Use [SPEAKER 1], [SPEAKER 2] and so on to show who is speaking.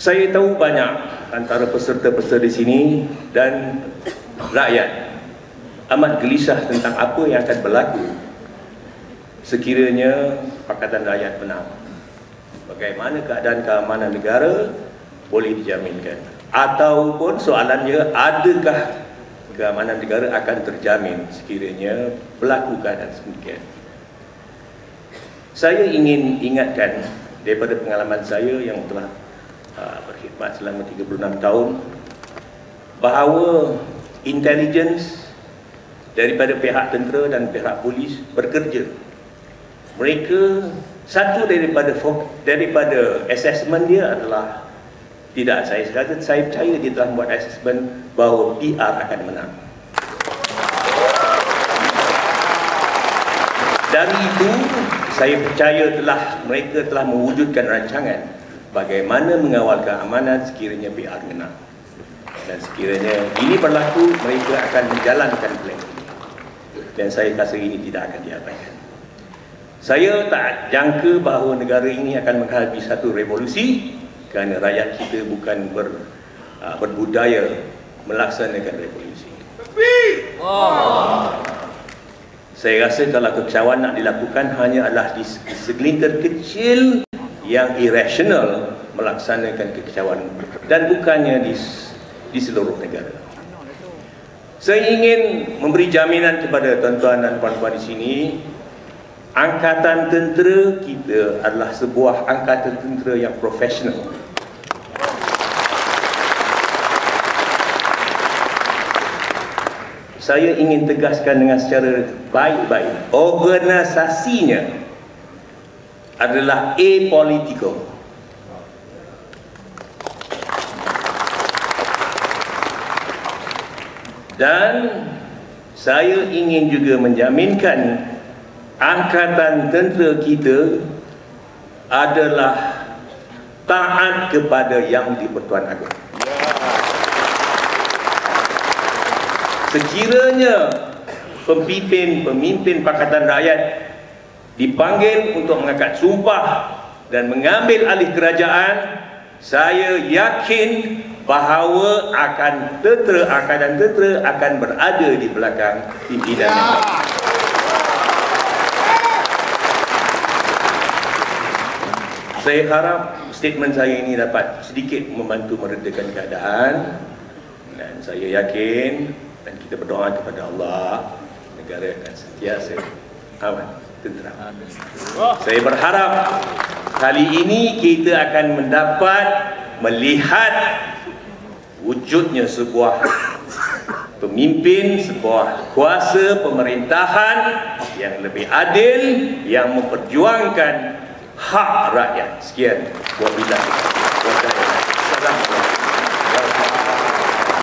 [SPEAKER 1] Saya tahu banyak antara peserta-peserta di sini dan rakyat amat gelisah tentang apa yang akan berlaku sekiranya Pakatan Rakyat menang. Bagaimana keadaan keamanan negara boleh dijaminkan? Ataupun soalannya, adakah keamanan negara akan terjamin sekiranya berlaku keadaan sedemikian? Saya ingin ingatkan daripada pengalaman saya yang telah berkhidmat selama 36 tahun bahawa intelligence daripada pihak tentera dan pihak polis bekerja. Mereka, satu daripada assessment dia adalah, tidak saya percaya dia telah membuat assessment bahawa PR akan menang. Dari itu saya percaya mereka telah mewujudkan rancangan bagaimana mengawal keamanan sekiranya PR menang. Dan sekiranya ini berlaku, mereka akan menjalankan plan ini. Dan saya rasa ini tidak akan diabaikan. Saya tak jangka bahawa negara ini akan menghadapi satu revolusi kerana rakyat kita bukan berbudaya melaksanakan revolusi. Saya rasa kalau kekacauan nak dilakukan hanya adalah di segelintir kecil yang irrational melaksanakan kekacauan dan bukannya di seluruh negara. Saya ingin memberi jaminan kepada tuan-tuan dan puan-puan di sini, angkatan tentera kita adalah sebuah angkatan tentera yang profesional. Saya ingin tegaskan dengan secara baik-baik, organisasinya adalah apolitical. Dan saya ingin juga menjaminkan angkatan tentera kita adalah taat kepada Yang di-Pertuan Agong. Sekiranya pemimpin Pakatan Rakyat dipanggil untuk mengangkat sumpah dan mengambil alih kerajaan, saya yakin bahawa angkatan tentera akan berada di belakang pimpinan yang baik. Saya harap statement saya ini dapat sedikit membantu meredakan keadaan, dan saya yakin dan kita berdoa kepada Allah, negara akan sentiasa aman, tenteram. Saya berharap kali ini kita akan mendapat melihat wujudnya sebuah pemimpin, sebuah kuasa pemerintahan yang lebih adil, yang memperjuangkan hak rakyat. Sekian. Wabillahi taufiq.